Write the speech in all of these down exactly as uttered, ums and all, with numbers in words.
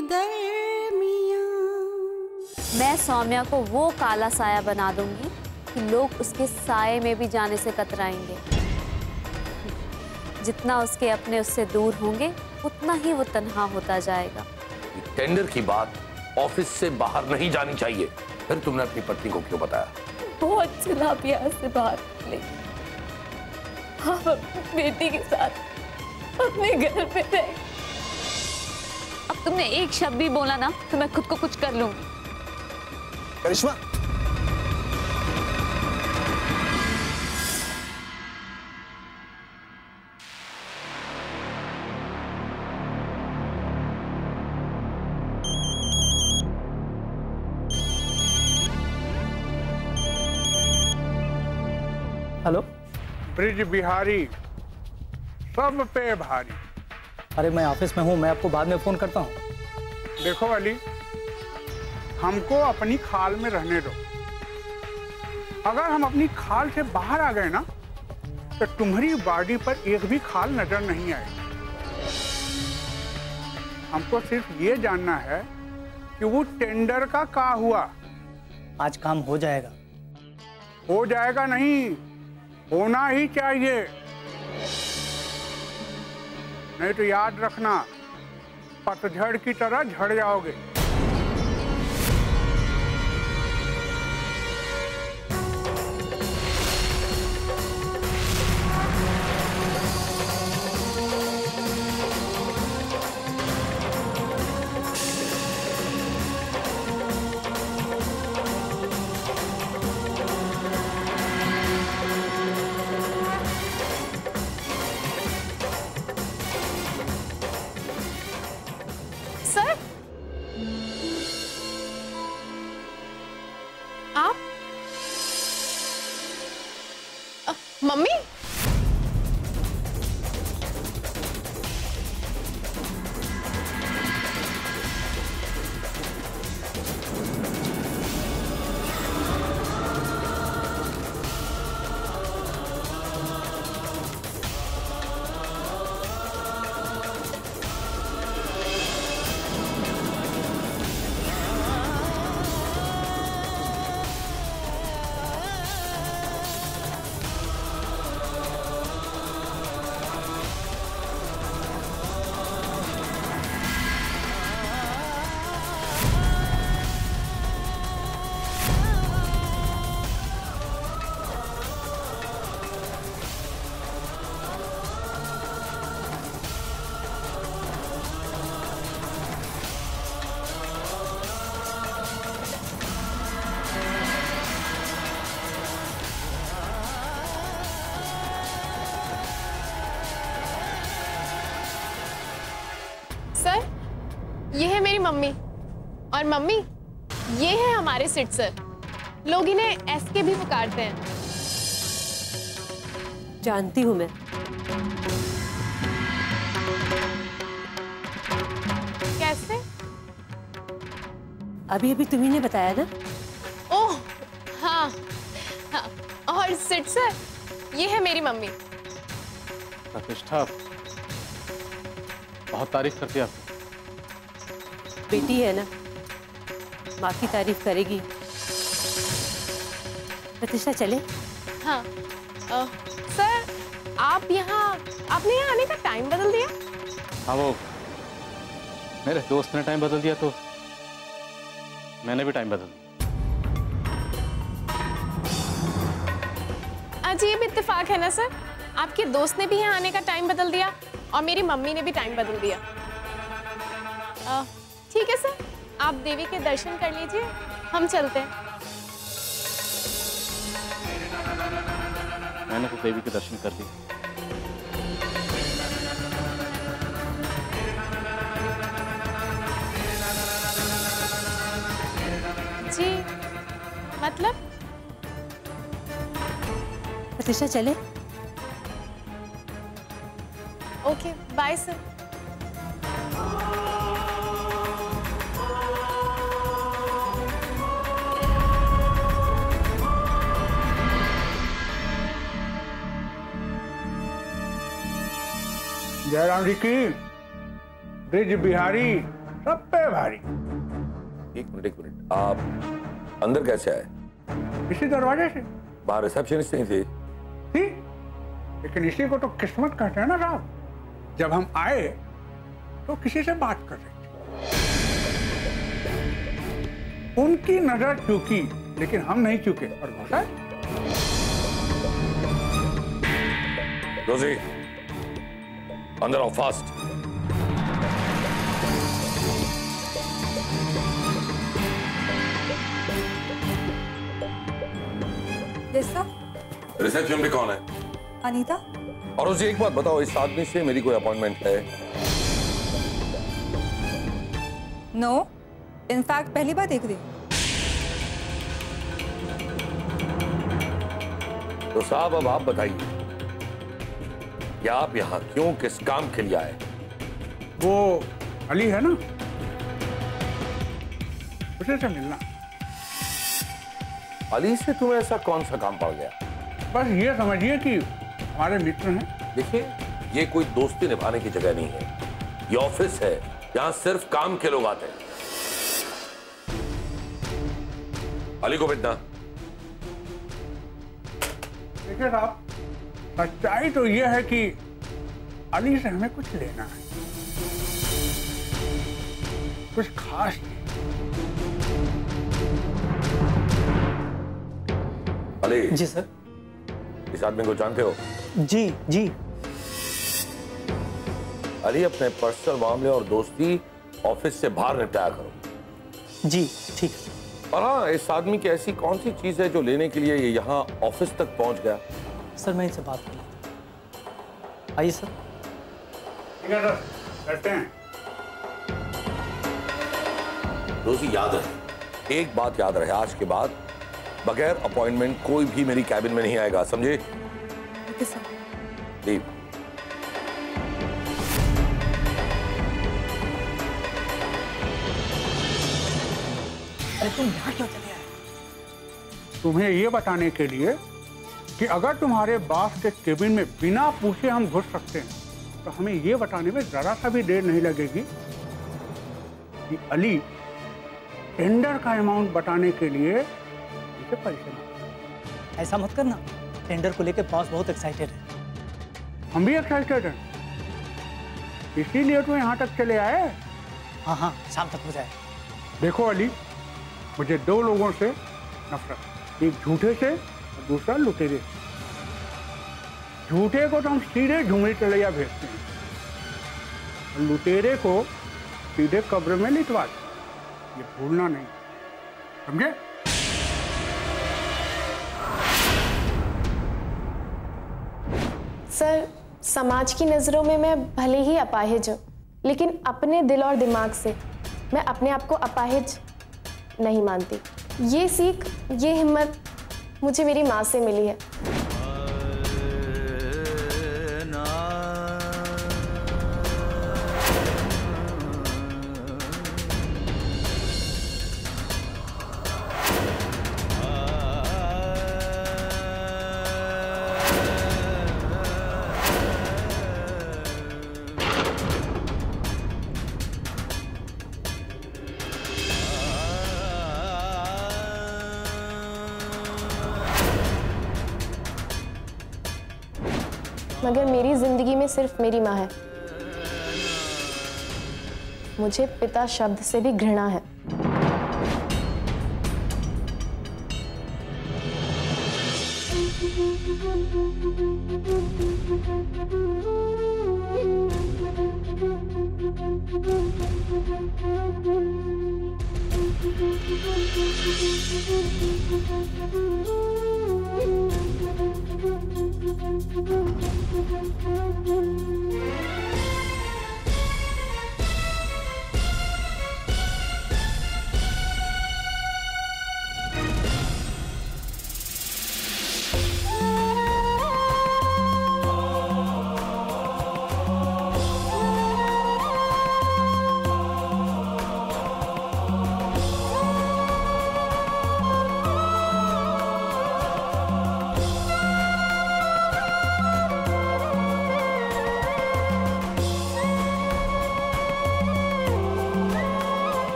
दरमियां। मैं सौम्या को वो काला साया बना दूंगी कि लोग उसके साये में भी जाने से कतराएंगे। जितना उसके अपने उससे दूर होंगे उतना ही वो तन्हा होता जाएगा। टेंडर की बात ऑफिस से बाहर नहीं जानी चाहिए। फिर तुमने अपनी पत्नी को क्यों बताया? बहुत चिल्ला प्यार से बाहर निकले। आप अपनी बेटी के साथ अपने घर पे रहे। अब तुमने एक शब्द भी बोला ना तो मैं खुद को कुछ कर लूंगी। करिश्मा, हेलो। ब्रिज बिहारी सब पे भारी। अरे मैं ऑफिस में हूँ, मैं आपको बाद में फोन करता हूँ। देखो अली, हमको अपनी खाल में रहने दो। अगर हम अपनी खाल से बाहर आ गए ना तो तुम्हारी बॉडी पर एक भी खाल नजर नहीं आएगी। हमको सिर्फ ये जानना है कि वो टेंडर का क्या हुआ। आज काम हो जाएगा। हो जाएगा नहीं, होना ही चाहिए। नहीं तो याद रखना, पतझड़ की तरह झड़ जाओगे। सर, आप अ, मम्मी? सर, ये है मेरी मम्मी। और मम्मी, ये है हमारे सिट सर। लोग इन्हें एस के भी पुकारते हैं। जानती हूँ मैं। कैसे? अभी अभी तुम्ही ने बताया ना। ओह हाँ, हाँ। और सिट सर, ये है मेरी मम्मी। प्रतिष्ठा, बहुत तारीफ करती है आप। बेटी है ना, माँ की तारीफ करेगी। प्रतिष्ठा चले? हाँ। आ, सर, आप यहाँ आपने यहाँ आने का टाइम बदल दिया? हाँ, वो मेरे दोस्त ने टाइम बदल दिया तो मैंने भी टाइम बदल दिया। अजीब इत्तेफाक है ना सर, आपके दोस्त ने भी यहाँ आने का टाइम बदल दिया और मेरी मम्मी ने भी टाइम बदल दिया। ठीक है सर, आप देवी के दर्शन कर लीजिए, हम चलते हैं। मैंने तो देवी के दर्शन कर लिए। जी मतलब? प्रतिष्ठा चले? Okay, bye sir. Jairam ji की, ब्रिज बिहारी सब पे भारी। एक मिनट एक मिनट, आप अंदर कैसे आए? इसी दरवाजे से। बाहर रिसेप्शनिस्ट नहीं थे? थी, लेकिन इसी को तो किस्मत कहते हैं ना साहब। जब हम आए तो किसी से बात कर रहे थे, उनकी नजर चूकी, लेकिन हम नहीं चूके और घुसा। रोजी, अंदर आओ फास्ट। जैसा रिसेप्शन पे कौन है? अनीता। और उसे एक बात बताओ, इस आदमी से मेरी कोई अपॉइंटमेंट है? नो, इनफैक्ट पहली बार देख रही हूँ। तो साहब अब आप बताइए कि आप यहाँ क्यों, किस काम के लिए आए? वो अली है ना, उसे से मिलना। अली से तुम्हें ऐसा कौन सा काम पड़ गया? बस ये समझिए कि हमारे मित्र हैं। देखिए, ये कोई दोस्ती निभाने की जगह नहीं है, ये ऑफिस है, यहाँ सिर्फ काम के लोग आते हैं। अली को बिठना। देखिए साहब, सच्चाई तो ये है कि अली से हमें कुछ लेना है, कुछ खास नहीं। अली जी सर। इस आदमी को जानते हो? जी जी। अली, अपने पर्सनल मामले और दोस्ती ऑफिस से बाहर निपटाया करो। जी ठीक है। और हाँ, इस आदमी की ऐसी कौन सी चीज है जो लेने के लिए ये यहाँ ऑफिस तक पहुंच गया? सर मैं इनसे बात कर लेता हूँ। आइए सर। ठीक है सर, करते हैं। रोजी, याद रहे, एक बात याद रहे, आज के बाद बगैर अपॉइंटमेंट कोई भी मेरी कैबिन में नहीं आएगा, समझे? Okay sir. जी। अरे तुम यहाँ क्यों चले आए? तुम्हें ये बताने के लिए कि अगर तुम्हारे बॉस के केबिन में बिना पूछे हम घुस सकते हैं, तो हमें ये बताने में जरा सा भी देर नहीं लगेगी कि अली टेंडर का अमाउंट बताने के लिए इसे पैसे मांगे। ऐसा मत करना, टेंडर को लेके बॉस बहुत एक्साइटेड है। हम भी एक्साइटेड हैं, इसीलिए तो यहाँ तक चले आए। हाँ हाँ, शाम तक हो जाए। देखो अली, मुझे दो लोगों से नफरत, एक झूठे से और दूसरा लुटेरे से। झूठे को तो हम सीधे झुमरी तलैया भेजते हैं और लुटेरे को सीधे कब्र में लिटवाते हैं। ये भूलना नहीं, समझे? सर, समाज की नज़रों में मैं भले ही अपाहिज हूँ, लेकिन अपने दिल और दिमाग से मैं अपने आप को अपाहिज नहीं मानती। ये सीख, ये हिम्मत मुझे मेरी माँ से मिली है। मगर मेरी जिंदगी में सिर्फ मेरी माँ है। मुझे पिता शब्द से भी घृणा है।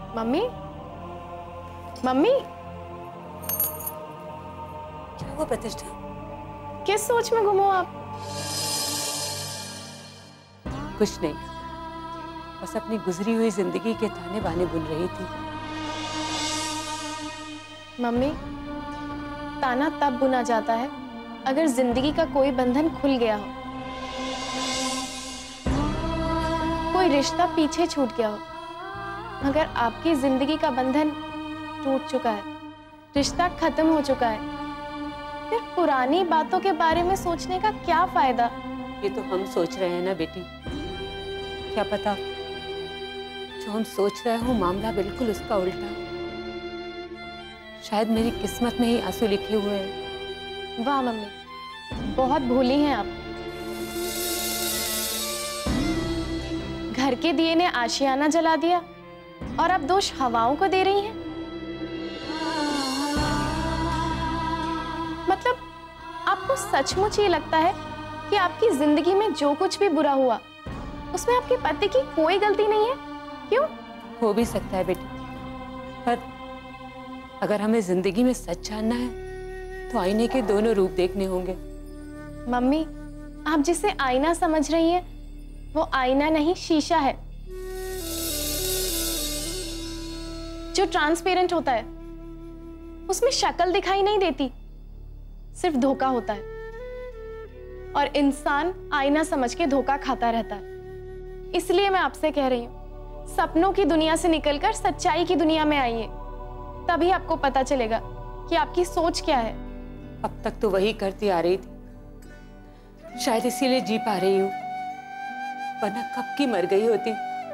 मम्मी, मम्मी, क्या हुआ प्रतिष्ठा? किस सोच में गुम हो आप? कुछ नहीं, बस अपनी गुजरी हुई जिंदगी के ताने बाने बुन रही थी। मम्मी, ताना तब बुना जाता है अगर जिंदगी का कोई बंधन खुल गया हो, कोई रिश्ता पीछे छूट गया हो। मगर आपकी जिंदगी का बंधन टूट चुका है, रिश्ता खत्म हो चुका है, फिर पुरानी बातों के बारे में सोचने का क्या फायदा? ये तो हम सोच रहे हैं ना बेटी, क्या पता जो हम सोच रहे हो मामला बिल्कुल उसका उल्टा हो। शायद मेरी किस्मत में ही आंसू लिखे हुए हैं। वाह मम्मी, बहुत भोली हैं आप। घर के दिए ने आशियाना जला दिया और अब दोष हवाओं को दे रही हैं। मतलब आपको सचमुच ये लगता है कि आपकी जिंदगी में जो कुछ भी बुरा हुआ उसमें आपके पति की कोई गलती नहीं है? क्यों? हो भी सकता है बेटी, पर अगर हमें जिंदगी में सच जानना है तो आईने के दोनों रूप देखने होंगे। मम्मी, आप जिसे आईना समझ रही हैं वो आईना नहीं, शीशा है जो ट्रांसपेरेंट होता है। उसमें शक्ल दिखाई नहीं देती, सिर्फ धोखा होता है। और इंसान आईना समझ के धोखा खाता रहता है। इसलिए मैं आपसे कह रही हूं, सपनों की दुनिया से निकलकर सच्चाई की दुनिया में आइए, तभी आपको पता चलेगा कि आपकी सोच क्या है। अब तक तो वही करती आ रही थी, शायद इसीलिए जी पा रही हूँ, वरना कब की मर गई होती।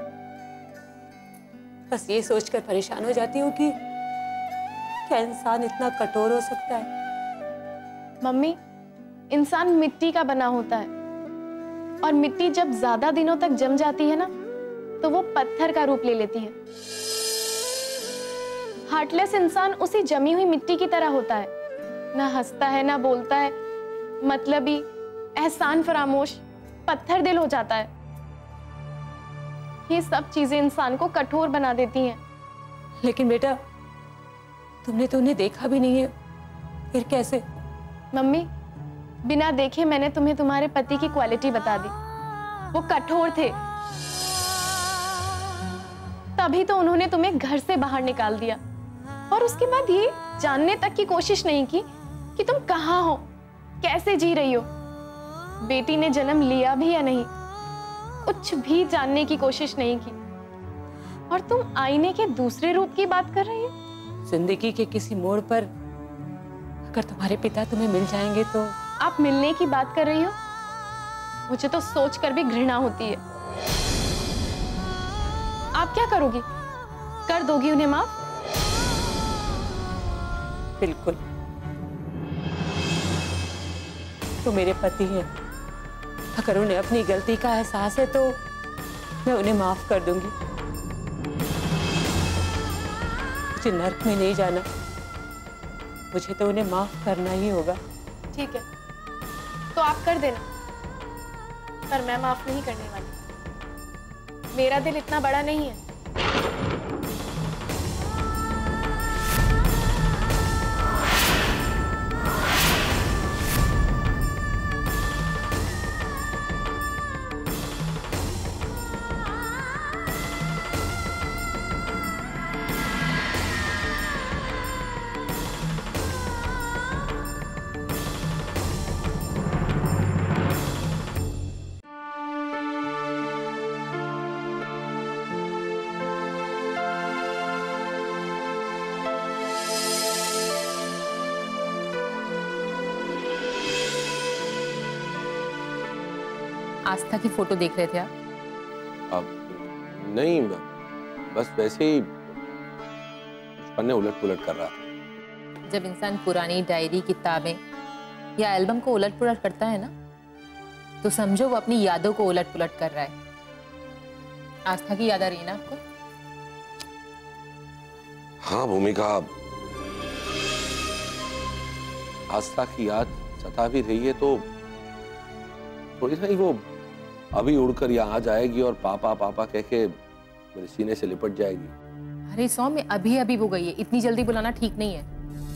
बस ये सोचकर परेशान हो जाती हूँ कि क्या इंसान इतना कठोर हो सकता है। मम्मी, इंसान मिट्टी का बना होता है और मिट्टी जब ज्यादा दिनों तक जम जाती है ना तो वो पत्थर का रूप ले लेती है। हार्टलेस इंसान उसी जमी हुई मिट्टी की तरह होता है, ना हंसता है ना बोलता है, मतलबी, एहसान फरामोश, पत्थर दिल हो जाता है। ये सब चीजें इंसान को कठोर बना देती हैं। लेकिन बेटा, तुमने तो उन्हें देखा भी नहीं है, फिर कैसे? मम्मी, बिना देखे मैंने तुम्हें तुम्हारे पति की क्वालिटी बता दी। वो कठोर थे, तभी तो उन्होंने तुम्हें घर से बाहर निकाल दिया और उसके बाद ये जानने तक की कोशिश नहीं की कि तुम कहाँ हो, कैसे जी रही हो, बेटी ने जन्म लिया भी या नहीं, कुछ भी जानने की कोशिश नहीं की। और तुम आईने के दूसरे रूप की बात कर रही हो। जिंदगी के किसी मोड़ पर अगर तुम्हारे पिता तुम्हें मिल जाएंगे तो? आप मिलने की बात कर रही हो? मुझे तो सोचकर भी घृणा होती है। आप क्या करोगी? कर दोगी उन्हें माफ? बिल्कुल, तो मेरे पति हैं, अगर उन्हें अपनी गलती का एहसास है तो मैं उन्हें माफ कर दूंगी। मुझे नर्क में नहीं जाना, मुझे तो उन्हें माफ करना ही होगा। ठीक है, तो आप कर देना, पर मैं माफ नहीं करने वाली। मेरा दिल इतना बड़ा नहीं है। आस्था की फोटो देख रहे थे आप? अब नहीं, बस वैसे ही पन्ने उलट पुलट कर रहा था। जब इंसान पुरानी डायरी, किताबें या एल्बम को उलट पुलट करता है ना, तो समझो वो अपनी यादों को उलट पुलट कर रहा है। आस्था की याद आ रही है ना आपको? हाँ भूमिका, आस्था की याद सता भी रही है तो थोड़ी सा ही वो अभी उड़कर यहाँ आ जाएगी और पापा पापा कह के मेरे सीने से लिपट जाएगी। अरे सौम्य, अभी अभी वो गई है, इतनी जल्दी बुलाना ठीक नहीं है।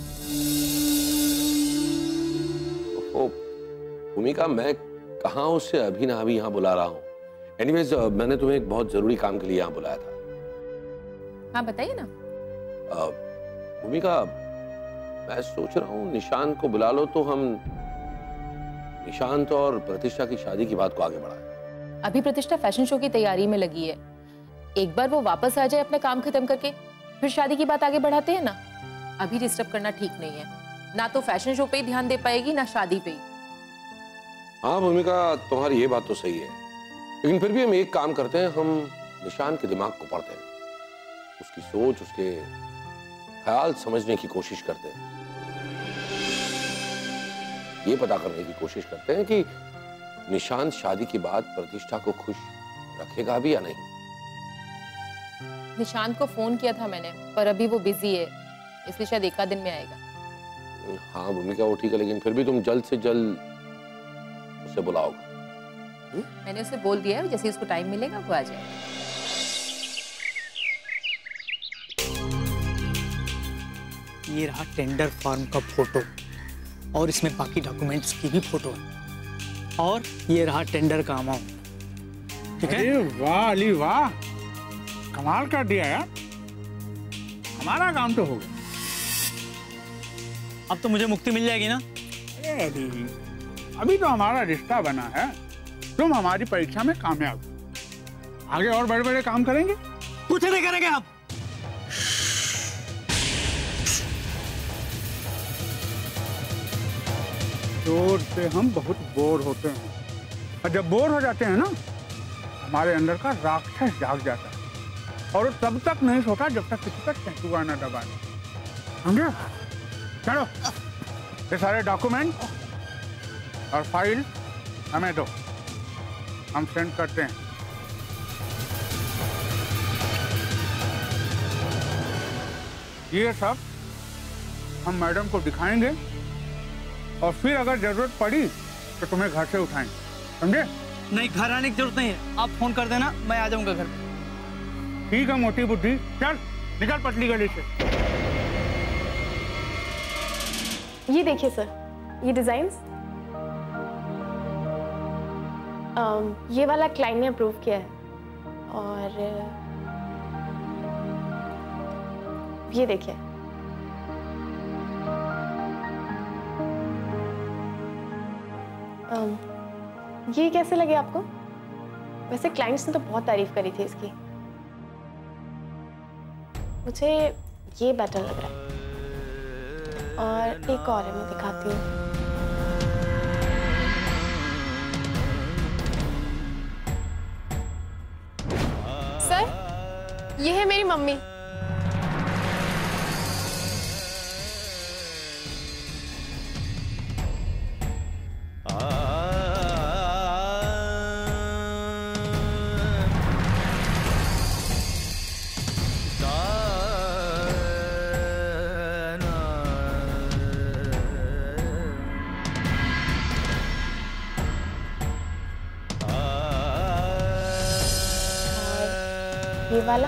ओ, भूमिका, मैं कहाँ उससे अभी ना अभी यहाँ बुला रहा हूँ। एनीवेज, मैंने तुम्हें एक बहुत जरूरी काम के लिए यहाँ बुलाया था। हाँ बताइए ना। भूमिका, मैं सोच रहा हूँ निशांत को बुला लो तो हम निशांत और प्रतिष्ठा की शादी की बात को आगे बढ़ाएं। अभी प्रतिष्ठा फैशन शो की तैयारी में लगी है, एक बार वो वापस आ जाए अपना काम खत्म करके, फिर शादी की बात आगे बढ़ाते हैं ना। अभी डिस्टर्ब करना ठीक नहीं है, ना तो फैशन शो पे ही ध्यान दे पाएगी ना शादी पे ही। हाँ भूमिका, तुम्हारी ये बात तो सही है, लेकिन फिर भी हम एक काम करते हैं, हम निशांत के दिमाग को पढ़ते हैं, उसकी सोच, उसके ख्याल समझने की कोशिश करते हैं, ये पता करने की कोशिश करते हैं कि निशांत शादी के बाद प्रतिष्ठा को खुश रखेगा भी या नहीं। निशांत को फोन किया था मैंने, पर अभी वो बिजी है, इसलिए शायद एक आध दिन में आएगा। हाँ भूमिका, वो ठीक है, लेकिन फिर भी तुम जल्द से जल्द उसे बुलाओगे। मैंने उसे बोल दिया है, जैसे उसको टाइम मिलेगा वो आ जाएगा। ये रहा टेंडर फॉर्म का फोटो और इसमें बाकी डॉक्यूमेंट्स की भी फोटो है, और ये रहा टेंडर का अमाउंट। ठीक है? अरे वाह अली वाह, कमाल कर दिया यार, हमारा काम तो हो गया। अब तो मुझे मुक्ति मिल जाएगी ना? अरे अली, अभी तो हमारा रिश्ता बना है, तुम हमारी परीक्षा में कामयाब, आगे और बड़े बड़े काम करेंगे। कुछ नहीं करेंगे आप। रोज से हम बहुत बोर होते हैं, और जब बोर हो जाते हैं ना, हमारे अंदर का राक्षस जाग जाता है, और वो तब तक नहीं सोता जब तक किसी का टेटुआ न दबा दे। समझे? चलो, ये सारे डॉक्यूमेंट और फाइल हमें दो, हम सेंड करते हैं। ये सब हम मैडम को दिखाएंगे, और फिर अगर जरूरत पड़ी तो तुम्हें घर से उठाएंगे, समझे? नहीं, घर आने की जरूरत नहीं है, आप फोन कर देना, मैं आ जाऊंगा घर पे। ठीक है मोटी बुद्धि, चल निकल पतली गली से। ये देखिए सर, ये डिजाइन्स, um, ये वाला क्लाइंट ने अप्रूव किया है, और ये देखिए, um, ये कैसे लगे आपको? वैसे क्लाइंट्स ने तो बहुत तारीफ करी थी इसकी, मुझे ये बेटर लग रहा है, और एक और है, मैं दिखाती हूँ। सर, ये है मेरी मम्मी। ये वाला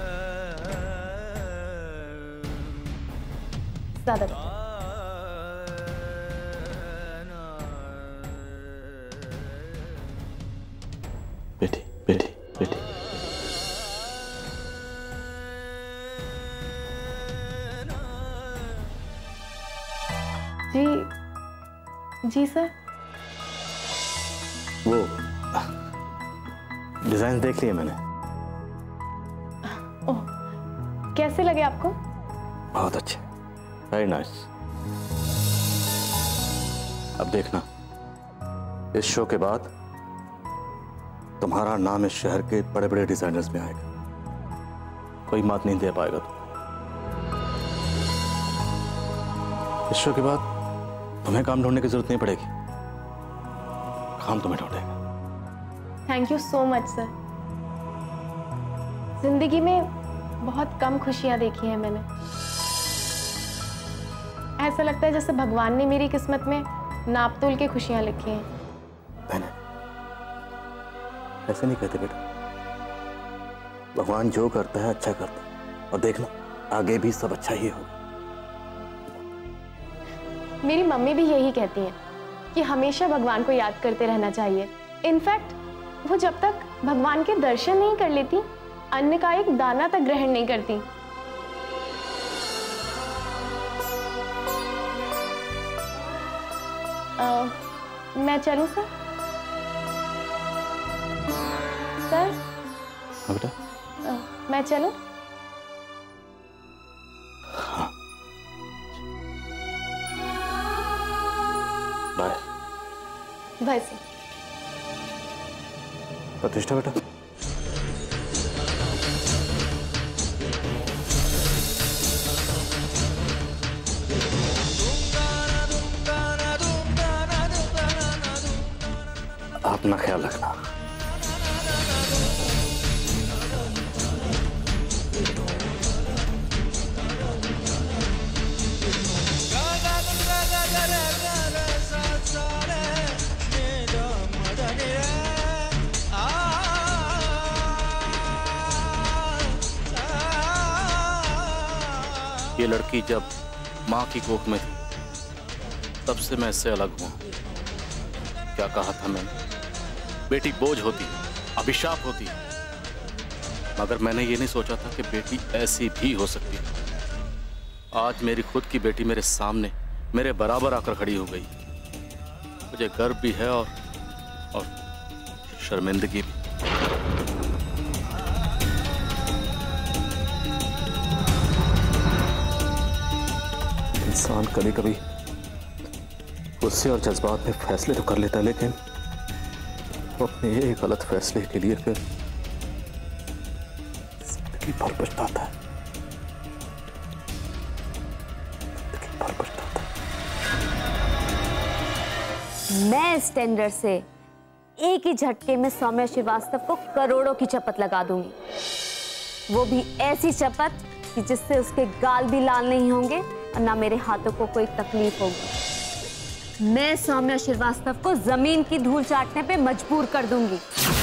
ज्यादा बेटर। बेटी बेटी बेटी जी जी सर। वो डिजाइन देख लिए मैंने, ओह, कैसे लगे आपको? बहुत अच्छे, वेरी नाइस। अब देखना, इस शो के बाद तुम्हारा नाम इस शहर के बड़े बड़े डिजाइनर्स में आएगा, कोई मात नहीं दे पाएगा तुम। इस शो के बाद तुम्हें काम ढूंढने की जरूरत नहीं पड़ेगी, काम तुम्हें ढूंढेगा। Thank you so much sir. जिंदगी में बहुत कम खुशियां देखी हैं मैंने, ऐसा लगता है जैसे भगवान ने मेरी किस्मत में नाप तोल के खुशियां लिखी हैं। बहने, ऐसे नहीं कहते बेटा, भगवान जो करता है अच्छा करता है। और देखना आगे भी सब अच्छा ही होगा। मेरी मम्मी भी यही कहती हैं कि हमेशा भगवान को याद करते रहना चाहिए। इनफैक्ट वो जब तक भगवान के दर्शन नहीं कर लेती, अन्न का एक दाना तक ग्रहण नहीं करती। आ, मैं चलूं सर? सर? हाँ बेटा। आ, मैं चलूं? हाँ। बाय। Bye sir. प्रतिष्ठा बेटा। अपना ख्याल रखना। ये लड़की जब माँ की कोख में थी तब से मैं इससे अलग हुआ। क्या कहा था मैंने? बेटी बोझ होती, अभिशाप होती, मगर मैंने ये नहीं सोचा था कि बेटी ऐसी भी हो सकती है। आज मेरी खुद की बेटी मेरे सामने मेरे बराबर आकर खड़ी हो गई। मुझे गर्व भी है और और शर्मिंदगी भी। इंसान कभी कभी गुस्से और जज्बात में फैसले तो कर लेता है, लेकिन वो अपने एक गलत फैसले के लिए फिर जिंदगी भर पछताता है। जिंदगी भर पछताता है। मैं इस टेंडर से एक ही झटके में सौम्या श्रीवास्तव को करोड़ों की चपत लगा दूंगी, वो भी ऐसी चपत कि जिससे उसके गाल भी लाल नहीं होंगे और ना मेरे हाथों को कोई तकलीफ होगी। मैं सौम्या श्रीवास्तव को जमीन की धूल चाटने पे मजबूर कर दूंगी।